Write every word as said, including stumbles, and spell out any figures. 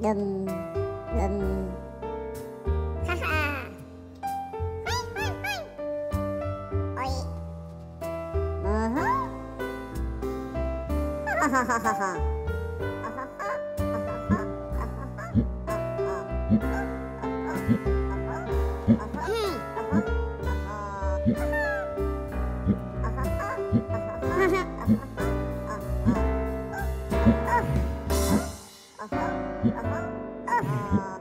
Dum dum. Haha. Hai hai hai. Oi. Aha. Hahaha. Uh-huh. Uh-huh. Uh-huh.